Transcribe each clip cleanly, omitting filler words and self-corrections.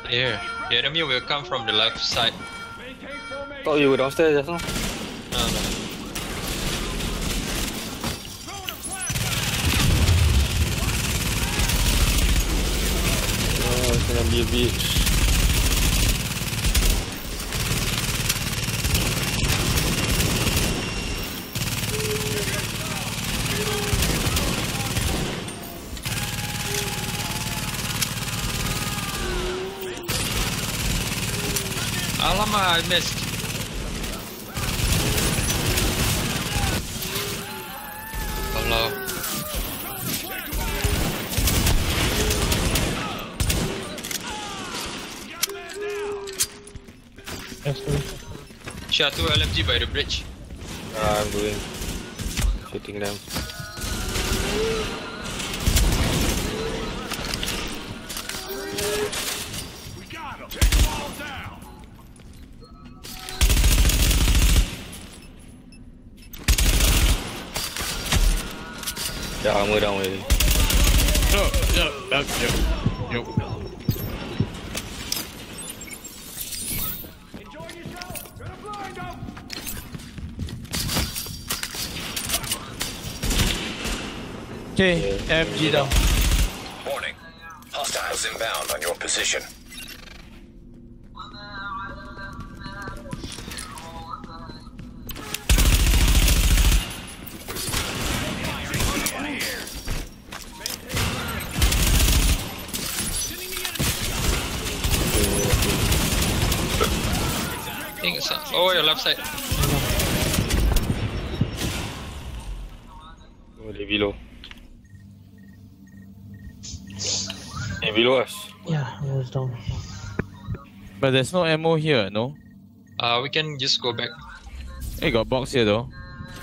Yeah, the enemy will come from the left side. Thought you were downstairs just now. No, no. Oh, it's gonna be a bitch. Alamak, I missed. Allah. Shot to LMG by the bridge. I'm doing. Shooting them. We got him. Take them all down. Yeah, armor down already. Yo. Enjoy yourself. Gonna blind them. Okay, MG down. Warning. Hostiles inbound on your position. I think it's oh, your left side. Oh, they below. They below us. Yeah, it was down. But there's no ammo here, no? We can just go back. Hey, got box here though.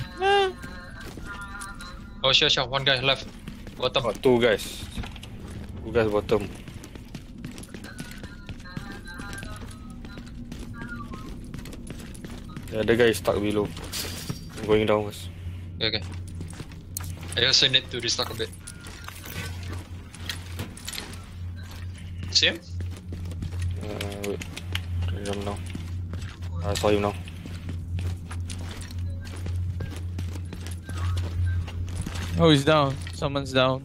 Oh, sure. One guy left. Bottom. Oh, two guys. Two guys bottom. The other guy is stuck below. I'm going down first. Okay. I also need to restock a bit. See him? Wait. Jump now. I saw him now. Oh, he's down. Someone's down.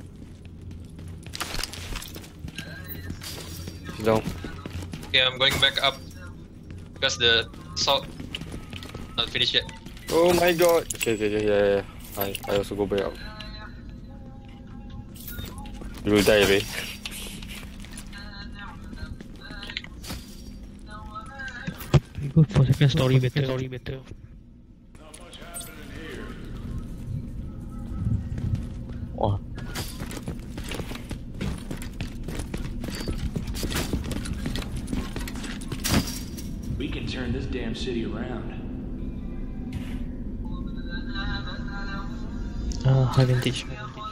He's down. Okay, I'm going back up because the assault not finished yet. Oh my god. Okay, yeah. I also go back up. You will die, Ray. Good for second story better. Not much happening here. Wow. We can turn this damn city around. High vintage.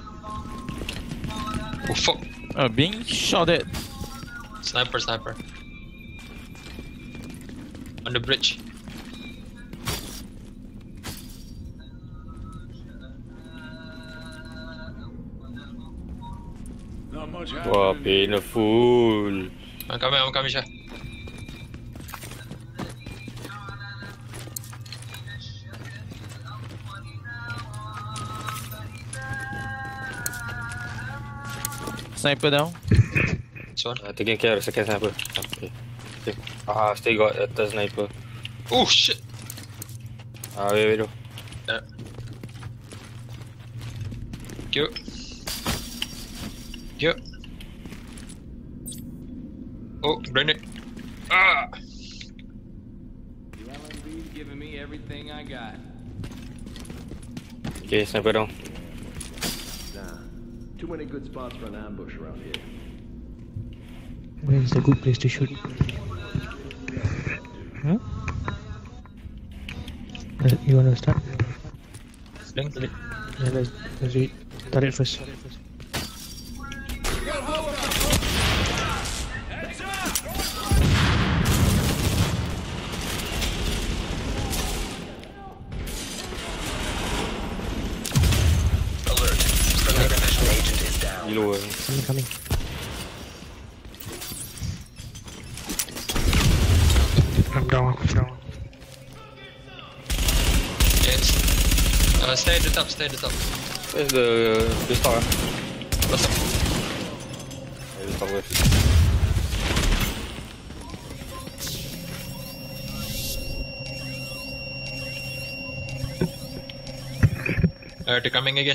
Oh fuck! Being shot at. Sniper. On the bridge. Not much Wah, happening. painful. I'm coming, Shah. Sniper down. This one. Taking care of the second sniper. Okay. Still got a third sniper. Oh shit! Wait though. Yeah. Cute. Oh, grenade. Ah! The LMB's giving me everything I got. Okay, sniper down. Nah, too many good spots for an ambush around here. Where is the good place to shoot? Huh? You wanna start? Link. Yeah, let's do it. Start it first. Alert. Friendly division agent is down. Below. Coming. down. Yes. Stay at the top, stay at the top. Where's the stock? What's up? The stock with. They're coming again.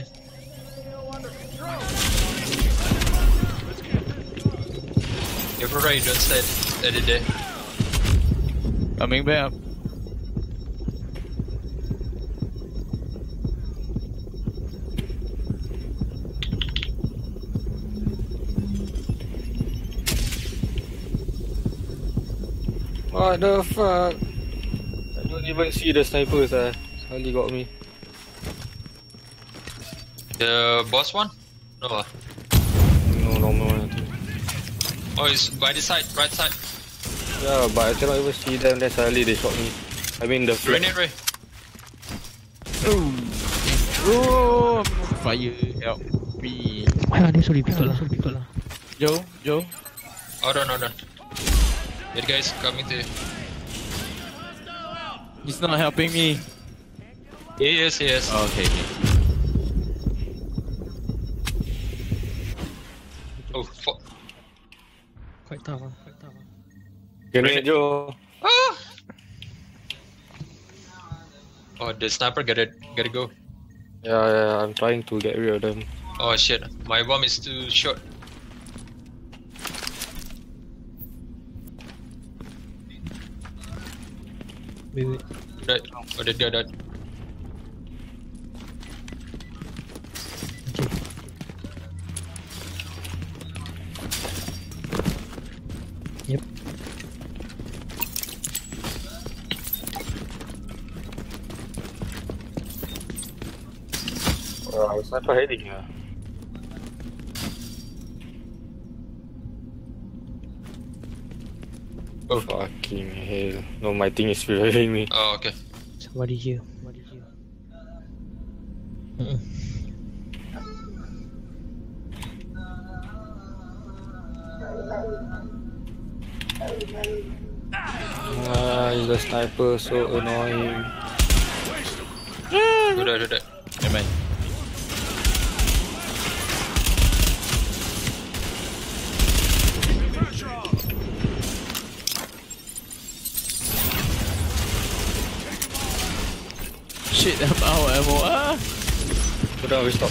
You're right, don't stay steady there. Coming back. What the fuck? I don't even see the snipers Suddenly got me. The boss one? No. No, normal one I think. Oh, it's by the side, right side. Yeah, but I cannot even see them, then suddenly they shot me. I mean the flag. Grenade Ray. Oh, I'm on fire. Help me. Dia sorry, betul lah. Joe. Hold on. That guy's coming to you. He's not helping me. He is. Oh, okay. Oh, fuck. Quite tough. Grenade Joe. Ah! Oh, the sniper gotta go. Yeah, I'm trying to get rid of them. Oh shit, my bomb is too short. Wait. Dead. Oh, dead. Yep. Sniper hiding Oh. Fucking hell. No, my thing is reviving me. Oh, okay. Somebody here. Is the sniper so annoying. Do that. Never mind. Shit, I'm out of ammo. Go down, we stop.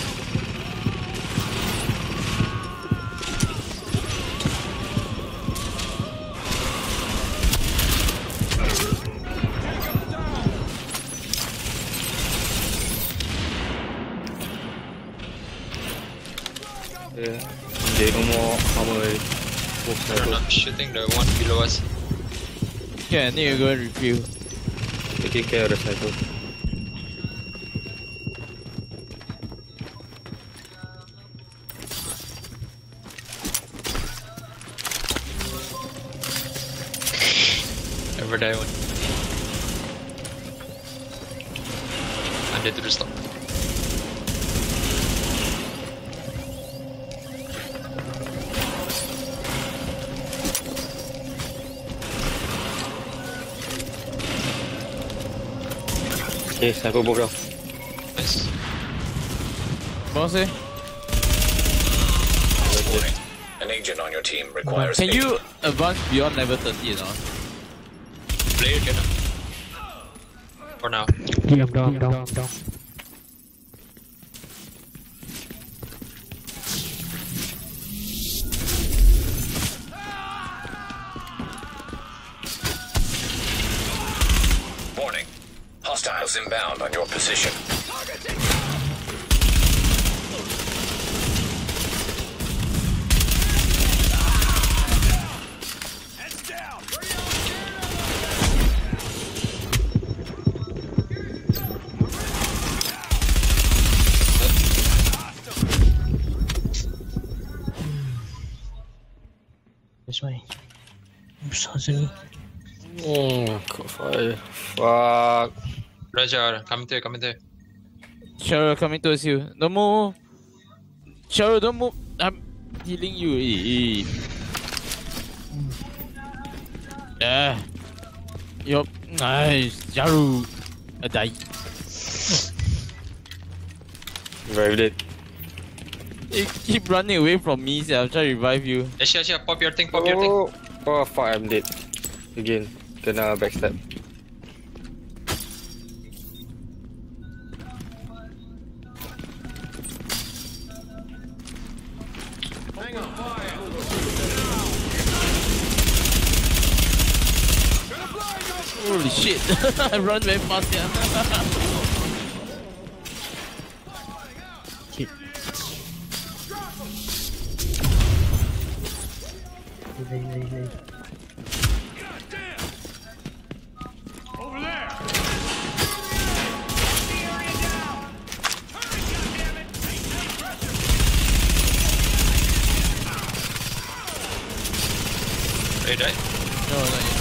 Yeah, they no more armor already. They're not shooting the one below us. Okay, I need to go and refuel. Taking care of the sniper. Never die one. Under to the stop. Okay, sniper broke down. Nice. Bossy, Warning. An agent on your team requires can you advance beyond level 30 or not? Play again. For now. Yeah, I'm down. Warning. Hostiles inbound on your position. That's why. Besar sini. Caught fire. Fuck. Raja, coming to you. Cheryl coming towards you. Don't move. Cheryl, don't move. I'm healing you. Yeah. Yup. Nice. Jaru. I died. Revived it. You keep running away from me, so I'll try to revive you. Asia, pop your thing, pop your thing. Oh fuck, I'm dead. Again. Kena backstab. Hang on fire. Holy shit. I run very fast, yeah. Shit. Lay. Over there. Ready, die? No, not yet.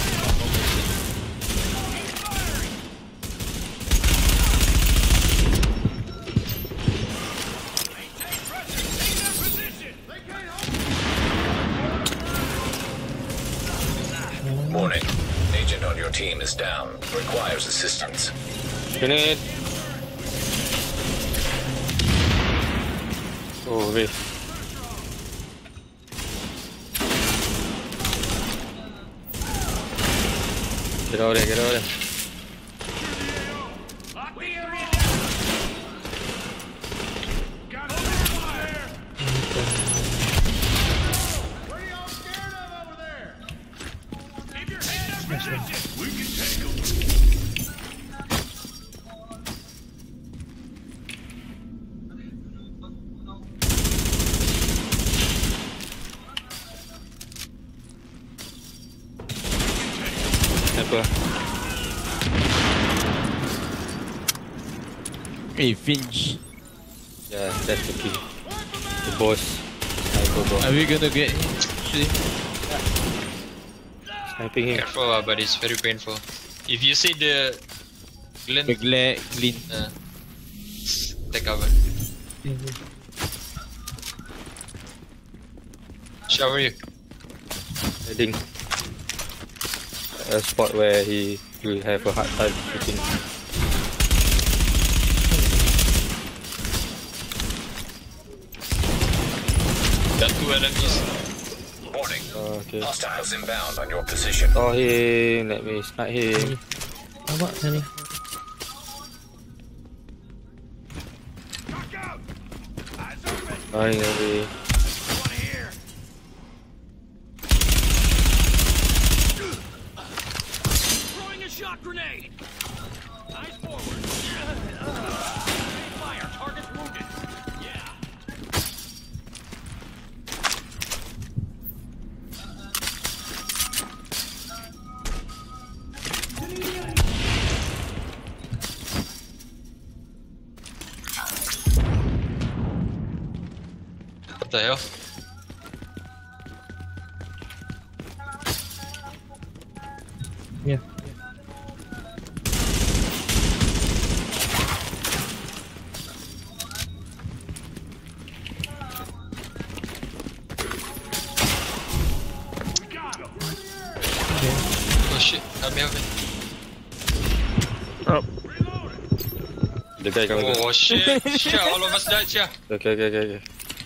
Warning. Agent on your team is down. Requires assistance. Grenade. Oh, wait. Get out there, get out there. Got fire. What are y'all scared of over there? Keep your head up, resistance. We can take them. Sniper. Hey, Finch. Yeah, that's the key. The boss. Sniper boss. Are we gonna get him? Actually, Sniping him. Careful, but it's very painful. If you see the glint, the glare glint. take cover. Shower you. Heading. A spot where he will have a hard time shooting. Got 2 enemies. Warning. Okay. Hostiles inbound on your position. Oh him, let me snipe him. Nampak sini. Knock out. Eyes open. Flying away. One here. Throwing a shock grenade. Eyes forward. Fire. Target wounded. Yeah. What the hell? Yeah. We got him. Oh shit, help me, help me. The guy coming. Oh shit, shit, all of us died, yeah. Okay.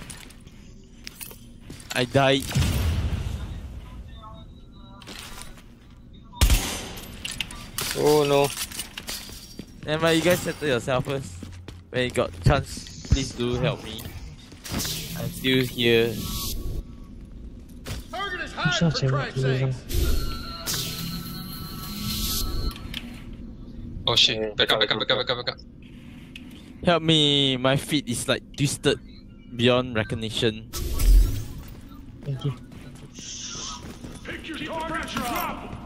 I died. Oh no. Never mind, you guys settle yourself first. When you got chance, please do help me. I'm still here. Target is Susah hiding, for saya nak Christ's tolong. sake. Oh shit, back up. Help me, my feet is like twisted beyond recognition. Thank you. Pick your target, drop him.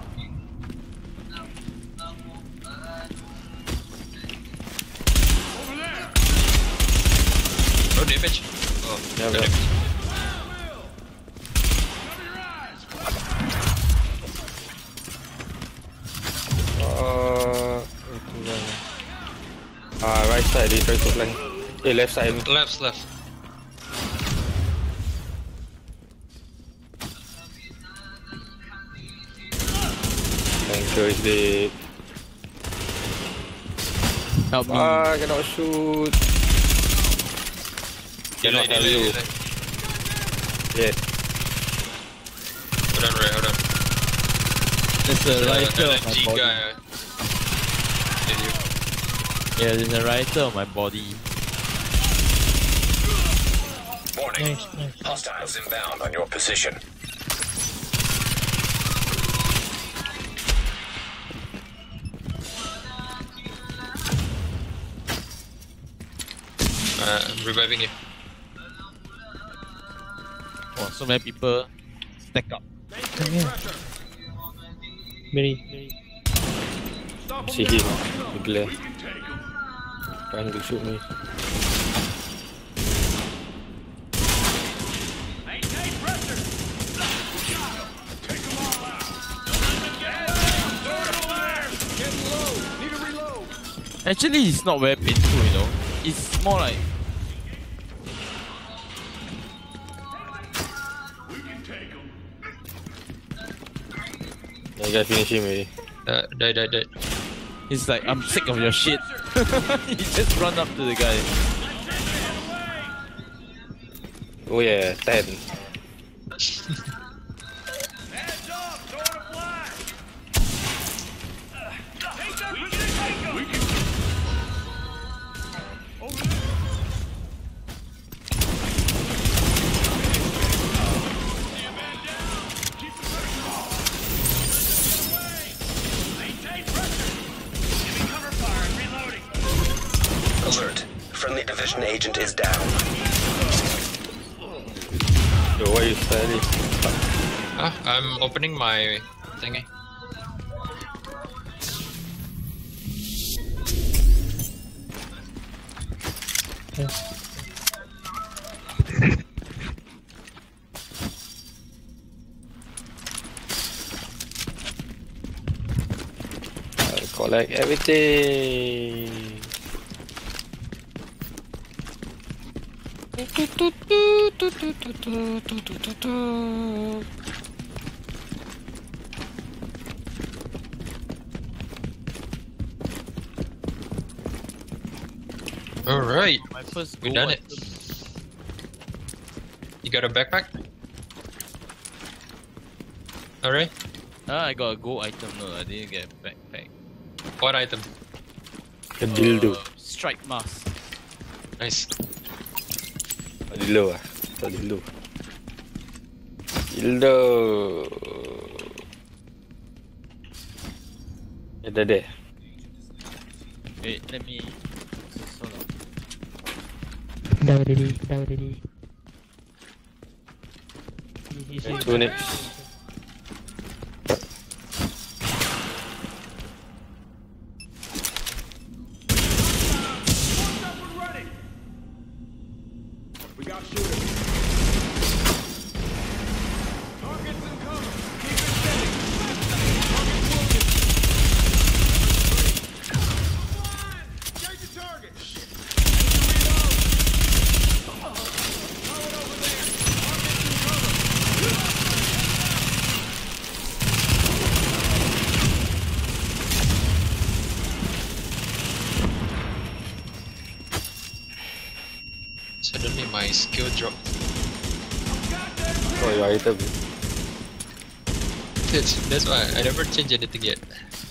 Over there. No damage. Oh, Yeah, got bro. him. Cover your eyes. Right side, they try to flank. Left side. Left. Thanks. Sure is dead. Help me. Ah, cannot shoot. Cannot help you. Yeah. Hold on, Ray, hold on. There's a rioter on my LMG body. guy. Did you? Yeah, there's a rioter on my body. Warning. Nice. Hostiles inbound on your position. I'm reviving you. Oh, so many people stack up. Come here. Very. See him. He glare. Trying to shoot me. Maintain pressure. Take them all out. Throw it away. Getting low. Need a reload. Actually, it's not very painful, you know. It's more like We can take them. Yeah, you gotta finish him already. Die. it's like I'm sick of your shit. You just run up to the guy. Oh yeah, 10. Heads up. Throwing a flag. Take that. We can take them. We can. Over there. Alert. Friendly division agent is down. Yo, why you study? I'm opening my thingy. I'll collect everything. Alright, My first we goal done it. item. You got a backpack? Alright, Ah, I got a gold item. No, I didn't get a backpack. what item? A dildo. Strike mask. Nice. Dildo ah. Tak dildo. Dildo. Ada deh. Wait, let me sort out. Dah ready. Two next. We got shooters. Targets incoming. Keep it steady. Targets wounded. Change the target. Reload. Throw it over there. Targets incoming. Suddenly my skill dropped. Oh, your item. That's why I never changed anything yet.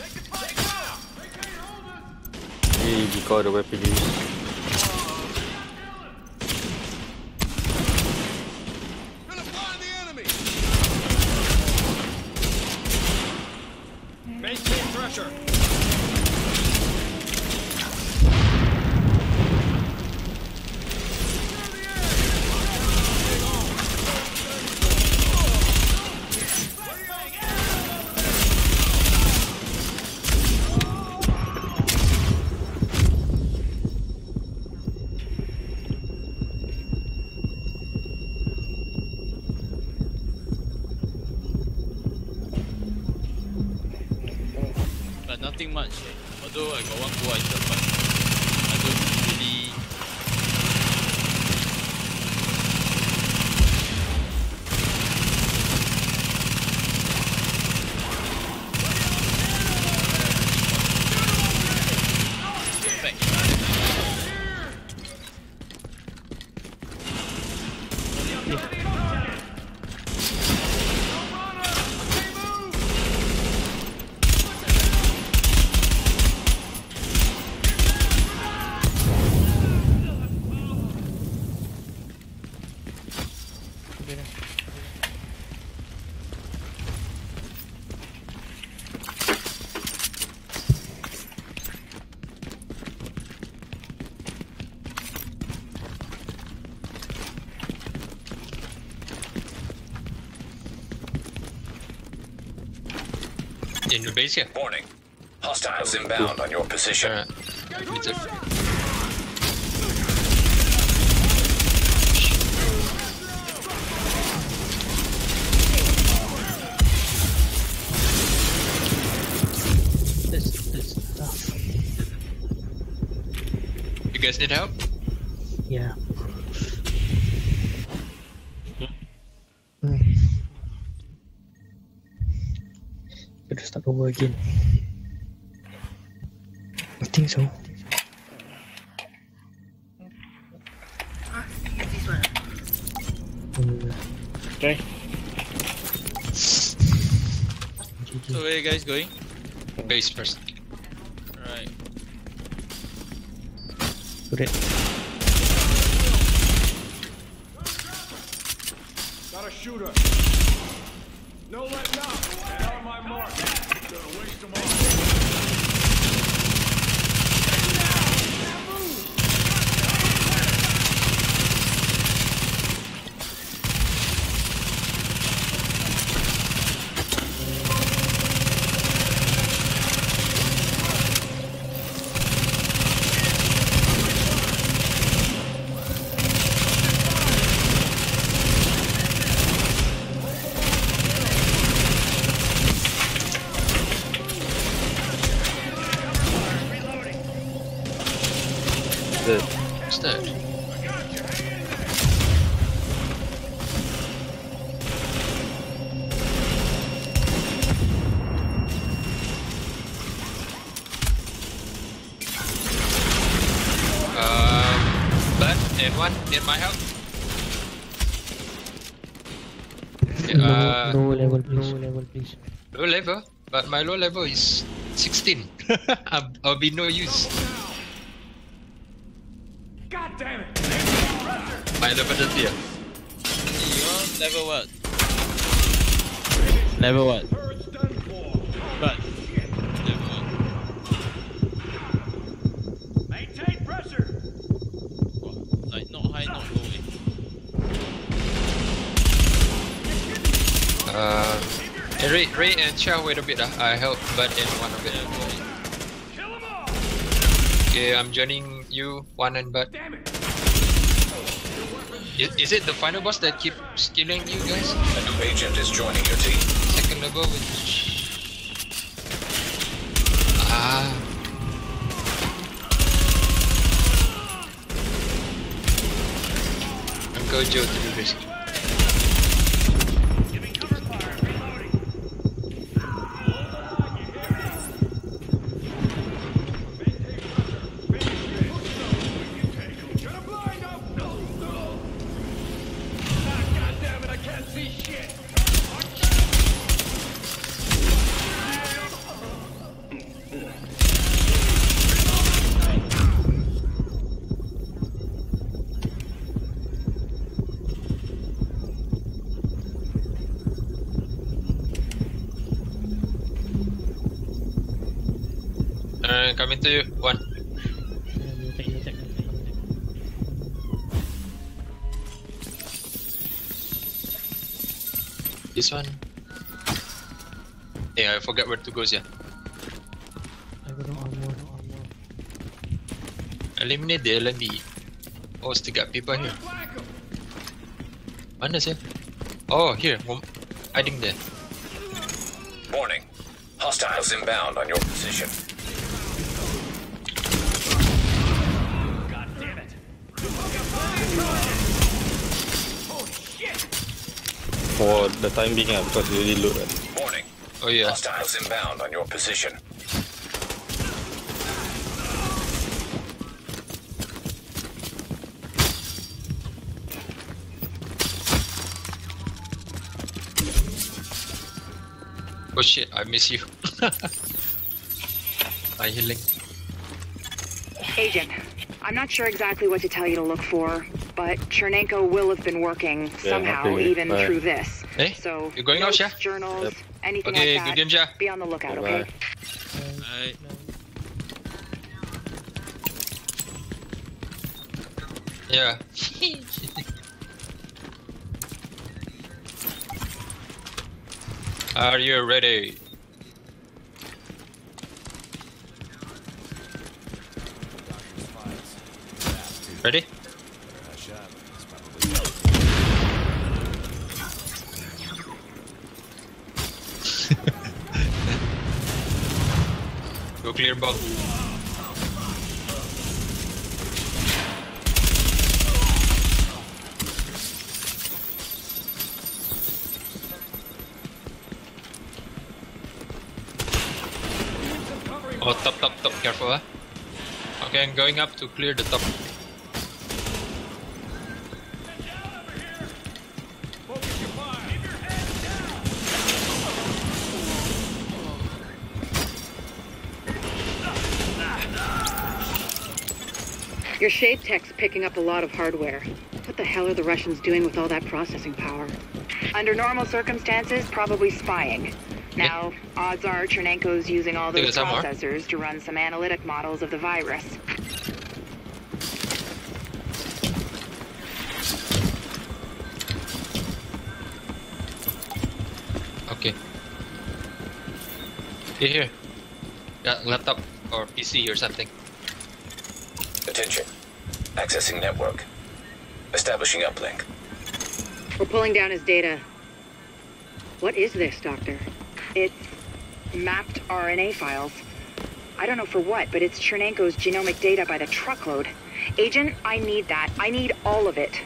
Hey, because the weapon you use. Gonna find the enemy. Maintain pressure. But nothing much. Although I got one gold item, but I don't really. In the base, yeah. Warning. Hostiles inbound on your position. Alright. It's a- That's tough. You guys need help? Yeah. Gotta start over again. I think so. Okay. So where are you guys going? Base first. Alright. Good. Got a shooter. No letting up. And on my mark. Gonna waste them all. Dead. What's that? But and one near my house. Low level, please. Low level, but my low level is 16. I'll be no use. God damn it. My level 30. You're level what? Level what? Turret's done for. But level what? Maintain pressure. What? Like not high, not low. Ray and Chow, wait a bit. I help but in one of it. Kill them all. Okay, I'm joining you, one and but. Damn it. Is it the final boss that keeps killing you guys? A new agent is joining your team. Second level with... Ah. Uncle Joe to the rescue. Giving cover fire. Reloading. Gonna blind up. No. Ah, God damn it, I can't see shit. Coming to you, one. This one. Yeah, I forgot where to go, yeah. I got no armor. Eliminate the LMB. Oh, still got people here. Mana sih? Oh, here. Hiding there. Warning. Hostiles inbound on your position. God damn it. For the time being, because you really load. Warning. Oh yeah. Hostiles inbound on your position. Oh shit, I miss you. My healing. Agent, I'm not sure exactly what to tell you to look for, but Chernenko will have been working somehow, okay. even Bye. through this. Hey, So, you going out, notes, Sha? journals, Yep. anything Okay, like good that, game, Sha. be on the lookout, Bye-bye. okay? Alright. Yeah. Are you ready? Ready? Go clear bomb. Oh, top, careful, huh? Okay, I'm going up to clear the top. Your Shade Tech's picking up a lot of hardware. What the hell are the Russians doing with all that processing power? Under normal circumstances, probably spying. Now, odds are Chernenko's using all those processors to run some analytic models of the virus. Okay. Here. Got laptop or PC or something. Attention. Accessing network. Establishing uplink. We're pulling down his data. What is this, Doctor? It's mapped RNA files. I don't know for what, but it's Chernenko's genomic data by the truckload. Agent, I need that. I need all of it.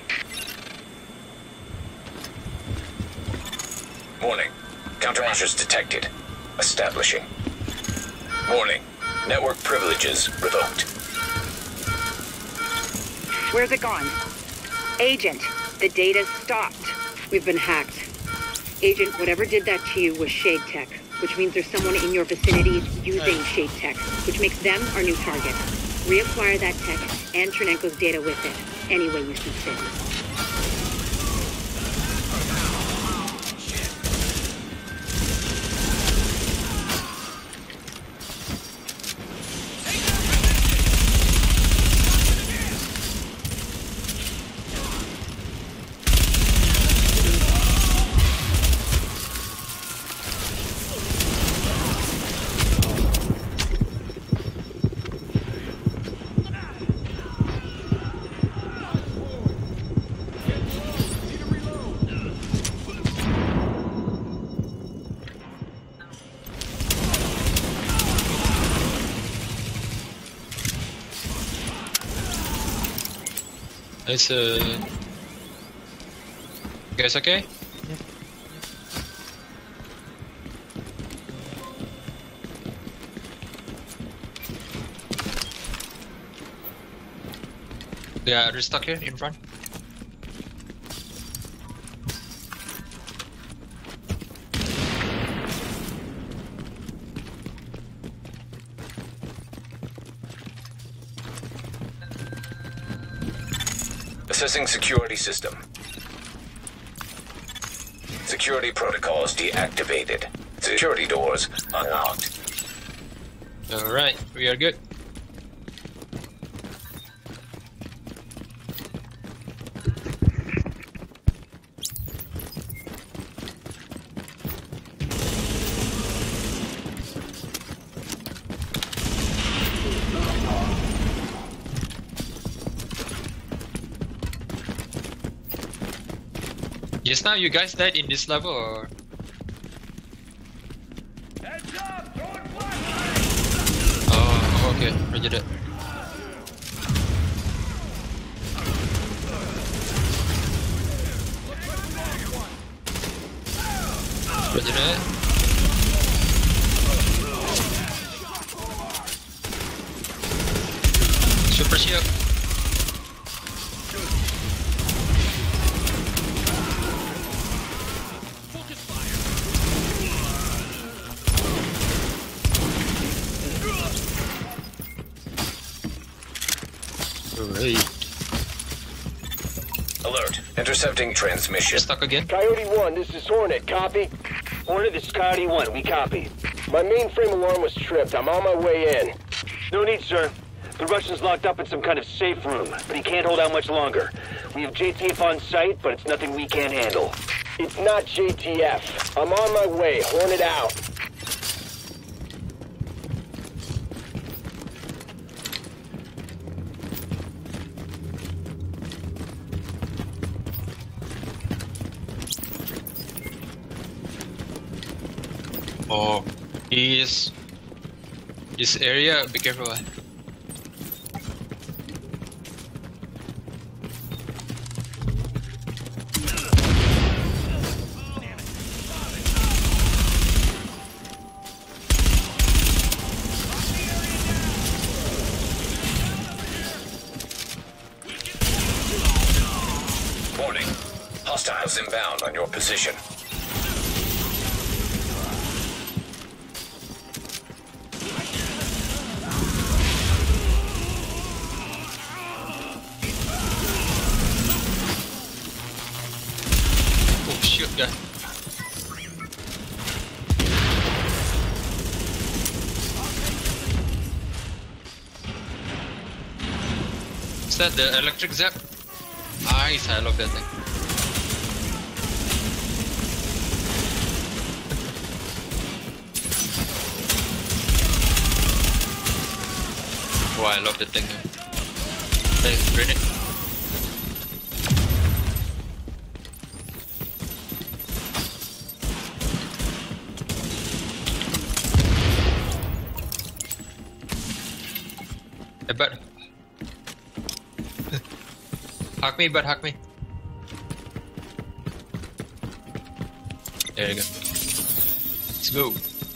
Warning. Countermeasures detected. Establishing. Warning. Network privileges revoked. Where's it gone? Agent, the data's stopped. We've been hacked. Agent, whatever did that to you was Shade Tech, which means there's someone in your vicinity using Shade Tech, which makes them our new target. Reacquire that tech and Chernenko's data with it, any way you see fit. Nice. You guys okay? Yeah, they're stuck here in front. Assessing security system. Security protocols deactivated. Security doors unlocked. Alright, we are good. Just now you guys died in this level or? Heads up! Throwing flashlights! Oh, okay. Roger that. Roger that. Super shield. Alert. Intercepting transmission. Stuck again? Coyote 1, this is Hornet. Copy? Hornet, this is Coyote 1. We copy. My mainframe alarm was tripped. I'm on my way in. No need, sir. The Russian's locked up in some kind of safe room, but he can't hold out much longer. We have JTF on site, but it's nothing we can't handle. It's not JTF. I'm on my way. Hornet out. Oh, this area. Be careful. Warning. Hostiles inbound on your position. Oh shoot, guy. Is that the electric zap? Nice, I love that thing. Oh, I love that thing. Thanks, grenade. Hey, bud. Hack me, bud, hack me. There you go. Let's go.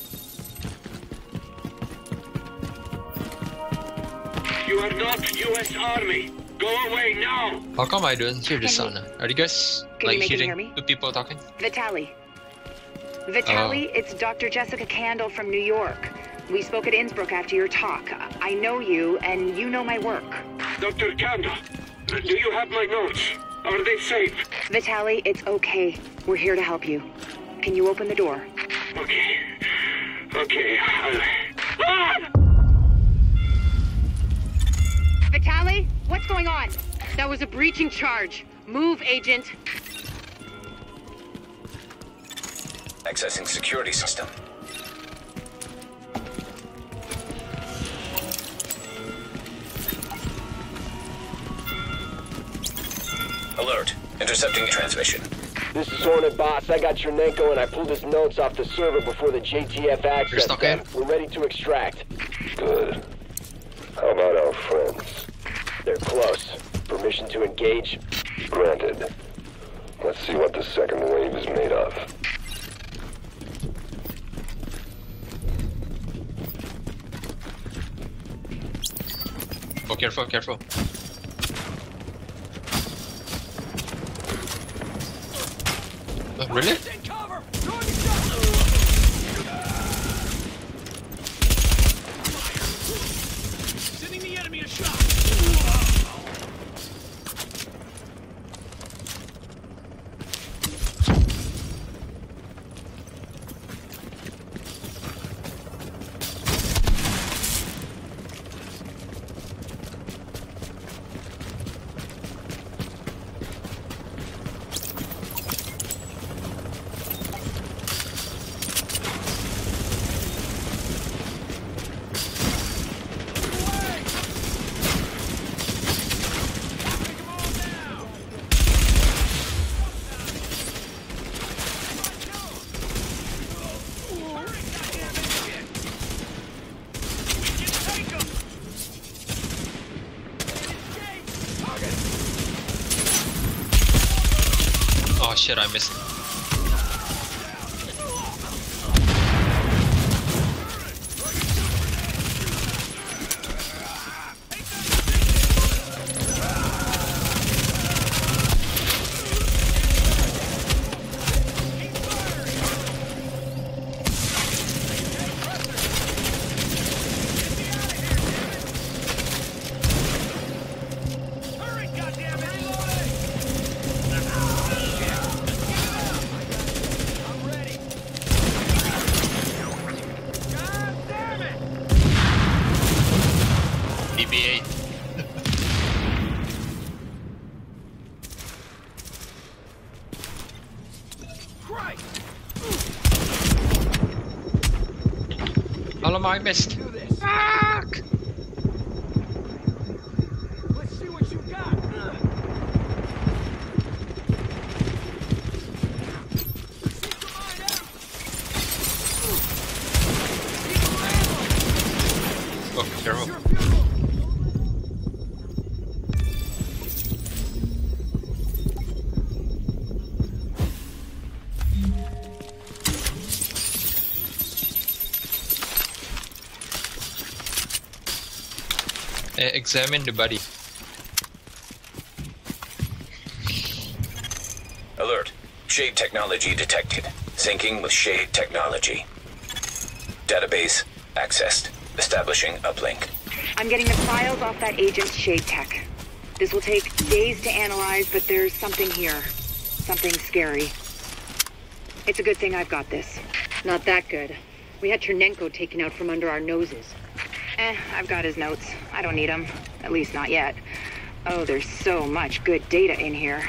You are not U.S. Army. Go away now. How come I don't hear the sound? Are you guys Can you like make it hear hearing me? two people talking? Vitali. Vitali, it's Dr. Jessica Candle from New York. We spoke at Innsbruck after your talk. I know you, and you know my work. Dr. Candle, do you have my notes? Are they safe? Vitali, it's okay. We're here to help you. Can you open the door? Okay. Okay. Vitali, what's going on? That was a breaching charge. Move, Agent. Accessing security system. Alert. Intercepting transmission. This is Hornet, boss. I got Chernenko and I pulled his notes off the server before the JTF access stuck them. in? We're ready to extract. Good. How about our friends? They're close. Permission to engage? Granted. Let's see what the second wave is made of. Oh, careful, careful. Really? Sending the enemy a shot. Oh shit, I missed. DBA. How am I missed? Fuck! Let's see what you got. Oh, careful. Examine the body. Alert. Shade technology detected. Syncing with Shade technology. Database accessed. Establishing uplink. I'm getting the files off that agent's Shade tech. This will take days to analyze, but there's something here. Something scary. It's a good thing I've got this. Not that good. We had Chernenko taken out from under our noses. I've got his notes. I don't need them. At least not yet. Oh, there's so much good data in here.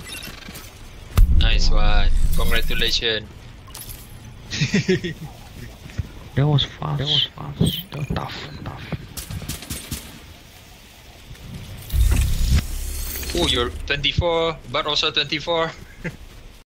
Nice one. Congratulations. That was fast. That was fast. That was tough. Oh, you're 24, but also 24.